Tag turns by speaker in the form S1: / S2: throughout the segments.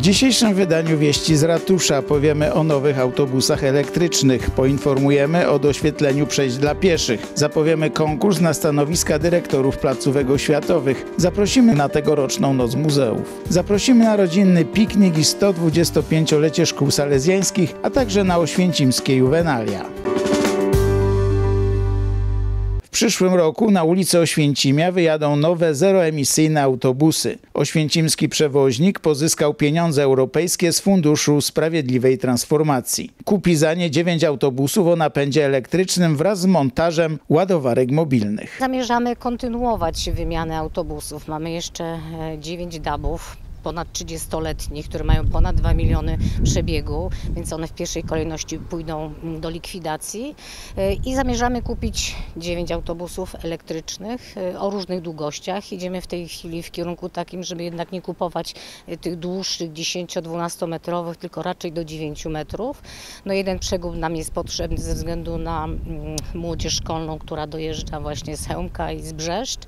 S1: W dzisiejszym wydaniu Wieści z Ratusza powiemy o nowych autobusach elektrycznych, poinformujemy o doświetleniu przejść dla pieszych, zapowiemy konkurs na stanowiska dyrektorów placówek oświatowych, zaprosimy na tegoroczną Noc Muzeów, zaprosimy na rodzinny piknik i 125-lecie szkół salezjańskich, a także na oświęcimskie juwenalia. W przyszłym roku na ulicę Oświęcimia wyjadą nowe zeroemisyjne autobusy. Oświęcimski przewoźnik pozyskał pieniądze europejskie z Funduszu Sprawiedliwej Transformacji. Kupi za nie 9 autobusów o napędzie elektrycznym wraz z montażem ładowarek mobilnych.
S2: Zamierzamy kontynuować wymianę autobusów. Mamy jeszcze 9 DAB-ów. Ponad 30-letnich, które mają ponad 2 miliony przebiegu, więc one w pierwszej kolejności pójdą do likwidacji i zamierzamy kupić 9 autobusów elektrycznych o różnych długościach. Idziemy w tej chwili w kierunku takim, żeby jednak nie kupować tych dłuższych 10-12 metrowych, tylko raczej do 9 metrów. No jeden przegub nam jest potrzebny ze względu na młodzież szkolną, która dojeżdża właśnie z Chełmka i z Brzeszcz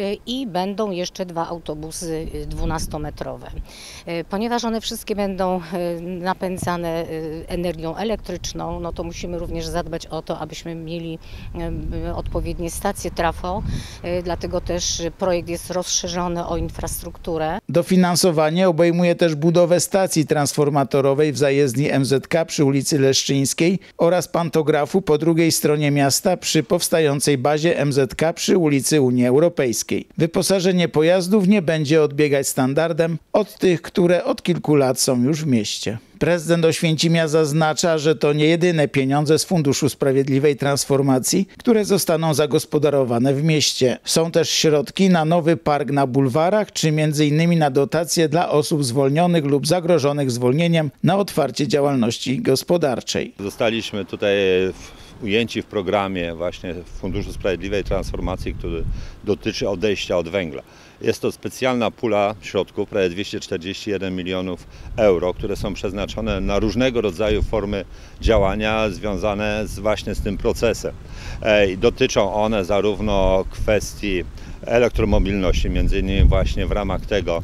S2: i będą jeszcze 2 autobusy 12-metrowe. Ponieważ one wszystkie będą napędzane energią elektryczną, no to musimy również zadbać o to, abyśmy mieli odpowiednie stacje trafo, dlatego też projekt jest rozszerzony o infrastrukturę.
S1: Dofinansowanie obejmuje też budowę stacji transformatorowej w zajezdni MZK przy ulicy Leszczyńskiej oraz pantografu po drugiej stronie miasta przy powstającej bazie MZK przy ulicy Unii Europejskiej. Wyposażenie pojazdów nie będzie odbiegać standardem od tych, które od kilku lat są już w mieście. Prezydent Oświęcimia zaznacza, że to nie jedyne pieniądze z Funduszu Sprawiedliwej Transformacji, które zostaną zagospodarowane w mieście. Są też środki na nowy park na bulwarach, czy m.in. na dotacje dla osób zwolnionych lub zagrożonych zwolnieniem na otwarcie działalności gospodarczej.
S3: Zostaliśmy tutaj ujęci w programie właśnie Funduszu Sprawiedliwej Transformacji, który dotyczy odejścia od węgla. Jest to specjalna pula środków, prawie 241 milionów euro, które są przeznaczone na różnego rodzaju formy działania związane właśnie z tym procesem. Dotyczą one zarówno kwestii elektromobilności, między innymi właśnie w ramach tego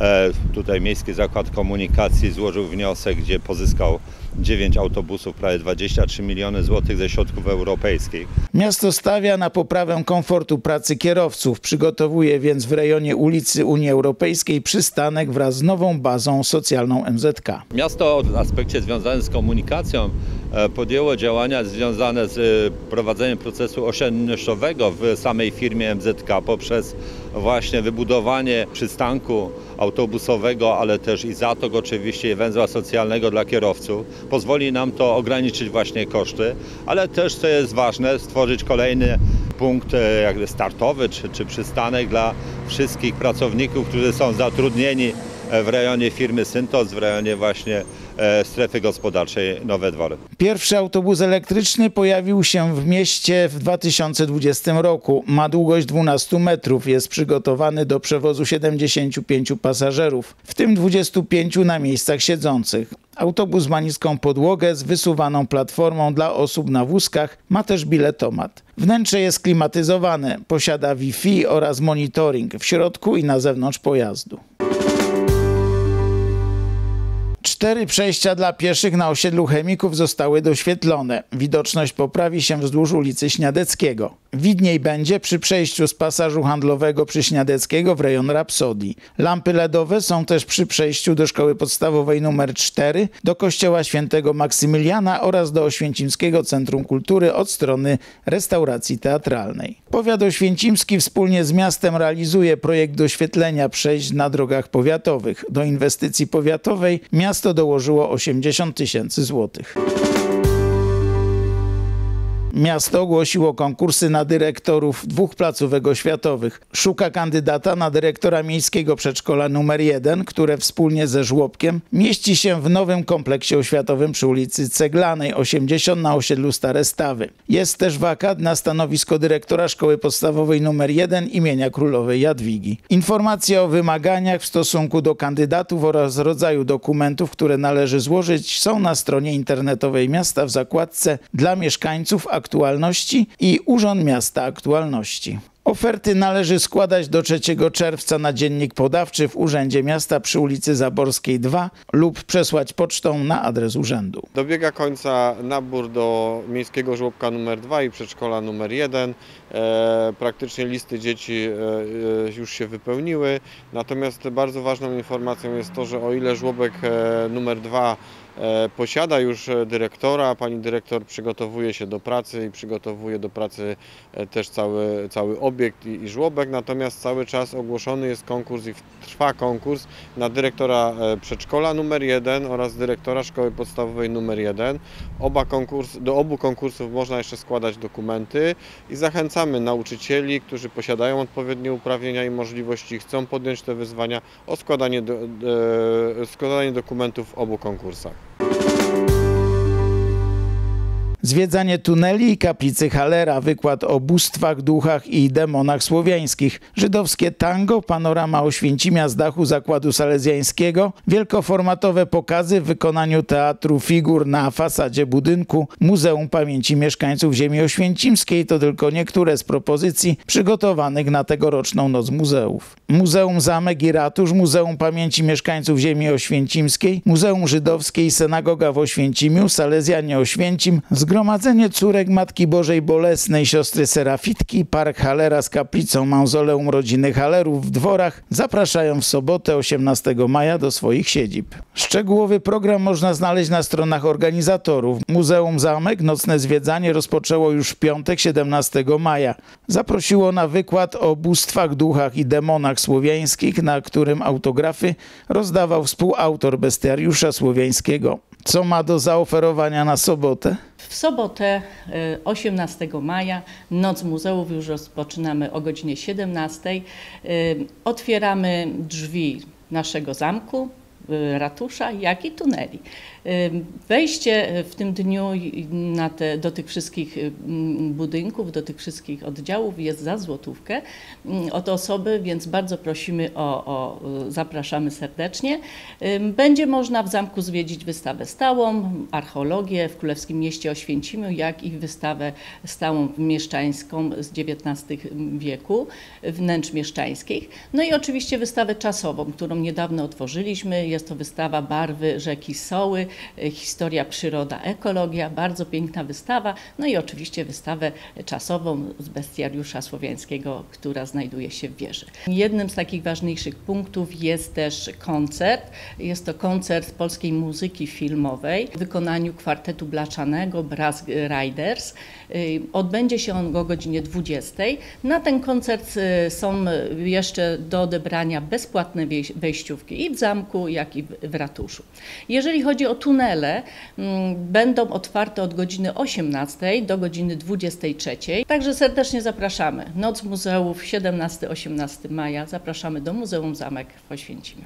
S3: tutaj Miejski Zakład Komunikacji złożył wniosek, gdzie pozyskał 9 autobusów, prawie 23 miliony złotych ze środków europejskich.
S1: Miasto stawia na poprawę komfortu pracy kierowców, przygotowuje więc w rejonie ulicy Unii Europejskiej przystanek wraz z nową bazą socjalną MZK.
S3: Miasto w aspekcie związanym z komunikacją podjęło działania związane z prowadzeniem procesu oszczędnościowego w samej firmie MZK poprzez właśnie wybudowanie przystanku autobusowego, ale też i zatok oczywiście i węzła socjalnego dla kierowców. Pozwoli nam to ograniczyć właśnie koszty, ale też, co jest ważne, stworzyć kolejny punkt jakby startowy czy przystanek dla wszystkich pracowników, którzy są zatrudnieni w rejonie firmy Syntos, w rejonie właśnie strefy gospodarczej Nowe Dwory.
S1: Pierwszy autobus elektryczny pojawił się w mieście w 2020 roku. Ma długość 12 metrów. Jest przygotowany do przewozu 75 pasażerów, w tym 25 na miejscach siedzących. Autobus ma niską podłogę z wysuwaną platformą dla osób na wózkach. Ma też biletomat. Wnętrze jest klimatyzowane. Posiada Wi-Fi oraz monitoring w środku i na zewnątrz pojazdu. 4 przejścia dla pieszych na osiedlu Chemików zostały doświetlone. Widoczność poprawi się wzdłuż ulicy Śniadeckiego. Widniej będzie przy przejściu z pasażu handlowego przy Śniadeckiego w rejon Rapsodii. Lampy LEDowe są też przy przejściu do szkoły podstawowej nr 4, do kościoła świętego Maksymiliana oraz do Oświęcimskiego Centrum Kultury od strony restauracji teatralnej. Powiat oświęcimski wspólnie z miastem realizuje projekt doświetlenia przejść na drogach powiatowych. Do inwestycji powiatowej miasto dołożyło 80 000 złotych. Miasto ogłosiło konkursy na dyrektorów 2 placówek oświatowych. Szuka kandydata na dyrektora miejskiego przedszkola nr 1, które wspólnie ze żłobkiem mieści się w nowym kompleksie oświatowym przy ulicy Ceglanej 80 na osiedlu Stare Stawy. Jest też wakat na stanowisko dyrektora szkoły podstawowej nr 1 imienia Królowej Jadwigi. Informacje o wymaganiach w stosunku do kandydatów oraz rodzaju dokumentów, które należy złożyć, są na stronie internetowej miasta w zakładce dla mieszkańców aktualności i Urząd Miasta Aktualności. Oferty należy składać do 3 czerwca na dziennik podawczy w Urzędzie Miasta przy ulicy Zaborskiej 2 lub przesłać pocztą na adres urzędu.
S4: Dobiega końca nabór do miejskiego żłobka numer 2 i przedszkola numer 1. Praktycznie listy dzieci już się wypełniły. Natomiast bardzo ważną informacją jest to, że o ile żłobek numer 2 posiada już dyrektora, pani dyrektor przygotowuje się do pracy i przygotowuje do pracy też cały obiekt i żłobek, natomiast cały czas ogłoszony jest konkurs i trwa konkurs na dyrektora przedszkola numer 1 oraz dyrektora szkoły podstawowej numer 1. Do obu konkursów można jeszcze składać dokumenty i zachęcamy nauczycieli, którzy posiadają odpowiednie uprawnienia i możliwości, chcą podjąć te wyzwania, o składanie dokumentów w obu konkursach.
S1: Zwiedzanie tuneli i kaplicy Hallera, wykład o bóstwach, duchach i demonach słowiańskich, żydowskie tango, panorama Oświęcimia z dachu Zakładu Salezjańskiego, wielkoformatowe pokazy w wykonaniu Teatru Figur na fasadzie budynku Muzeum Pamięci Mieszkańców Ziemi Oświęcimskiej to tylko niektóre z propozycji przygotowanych na tegoroczną Noc Muzeów. Muzeum Zamek i Ratusz, Muzeum Pamięci Mieszkańców Ziemi Oświęcimskiej, Muzeum Żydowskie i Synagoga w Oświęcimiu, Salezjanie Oświęcim, Zgromadzenie Córek Matki Bożej Bolesnej, siostry Serafitki, Park Hallera z kaplicą Mauzoleum Rodziny Hallerów w Dworach zapraszają w sobotę 18 maja do swoich siedzib. Szczegółowy program można znaleźć na stronach organizatorów. Muzeum Zamek nocne zwiedzanie rozpoczęło już w piątek 17 maja. Zaprosiło na wykład o bóstwach, duchach i demonach słowiańskich, na którym autografy rozdawał współautor bestiariusza słowiańskiego. Co ma do zaoferowania na sobotę?
S5: W sobotę 18 maja Noc Muzeów już rozpoczynamy o godzinie 17. Otwieramy drzwi naszego zamku, ratusza, jak i tuneli. Wejście w tym dniu do tych wszystkich budynków, do tych wszystkich oddziałów jest za złotówkę od osoby, więc bardzo prosimy zapraszamy serdecznie. Będzie można w zamku zwiedzić wystawę stałą, archeologię w Królewskim Mieście Oświęcimiu, jak i wystawę stałą mieszczańską z XIX wieku, wnętrz mieszczańskich. No i oczywiście wystawę czasową, którą niedawno otworzyliśmy. Jest to wystawa Barwy rzeki Soły, historia, przyroda, ekologia, bardzo piękna wystawa. No i oczywiście wystawę czasową z bestiariusza słowiańskiego, która znajduje się w wieży. Jednym z takich ważniejszych punktów jest też koncert. Jest to koncert polskiej muzyki filmowej w wykonaniu kwartetu blaszanego Brass Riders. Odbędzie się on o godzinie 20. Na ten koncert są jeszcze do odebrania bezpłatne wejściówki i w zamku, jak i w ratuszu. Jeżeli chodzi o tunele, będą otwarte od godziny 18 do godziny 23. Także serdecznie zapraszamy. Noc Muzeów 17-18 maja. Zapraszamy do Muzeum Zamek w Oświęcimiu.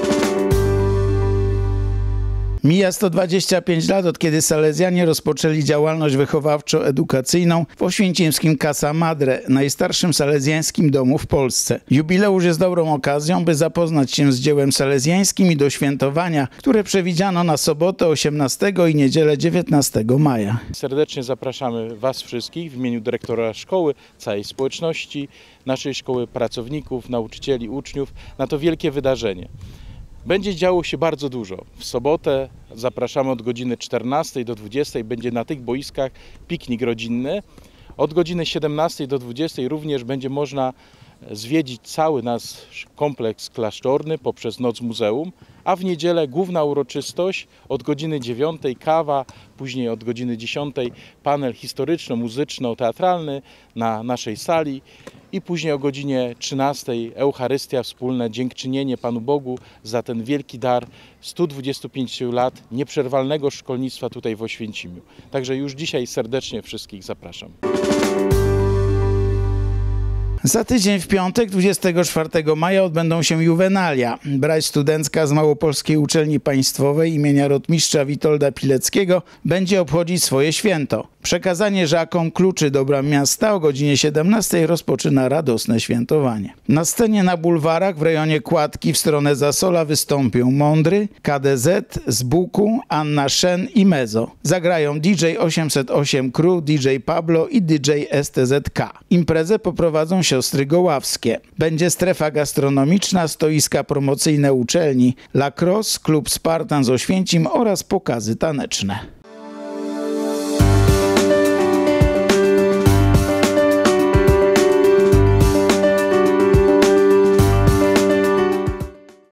S1: Mija 125 lat, od kiedy salezjanie rozpoczęli działalność wychowawczo-edukacyjną w oświęcimskim Casa Madre, najstarszym salezjańskim domu w Polsce. Jubileusz jest dobrą okazją, by zapoznać się z dziełem salezjańskim i do świętowania, które przewidziano na sobotę 18 i niedzielę 19 maja.
S6: Serdecznie zapraszamy Was wszystkich w imieniu dyrektora szkoły, całej społeczności, naszej szkoły, pracowników, nauczycieli, uczniów na to wielkie wydarzenie. Będzie działo się bardzo dużo. W sobotę zapraszamy od godziny 14 do 20. Będzie na tych boiskach piknik rodzinny. Od godziny 17 do 20 również będzie można zwiedzić cały nasz kompleks klasztorny poprzez Noc Muzeum, a w niedzielę główna uroczystość od godziny 9 kawa, później od godziny 10 panel historyczno-muzyczno-teatralny na naszej sali i później o godzinie 13 Eucharystia, wspólne dziękczynienie Panu Bogu za ten wielki dar 125 lat nieprzerwalnego szkolnictwa tutaj w Oświęcimiu. Także już dzisiaj serdecznie wszystkich zapraszam.
S1: Za tydzień w piątek, 24 maja odbędą się juwenalia. Brać studencka z Małopolskiej Uczelni Państwowej imienia rotmistrza Witolda Pileckiego będzie obchodzić swoje święto. Przekazanie Żakom kluczy do bram miasta o godzinie 17 rozpoczyna radosne świętowanie. Na scenie na bulwarach w rejonie Kładki w stronę Zasola wystąpią Mądry, KDZ, Zbuku, Anna Szen i Mezo. Zagrają DJ 808 Crew, DJ Pablo i DJ STZK. Imprezę poprowadzą siostry Goławskie. Będzie strefa gastronomiczna, stoiska promocyjne uczelni, lacrosse, klub Spartan z Oświęcim oraz pokazy taneczne.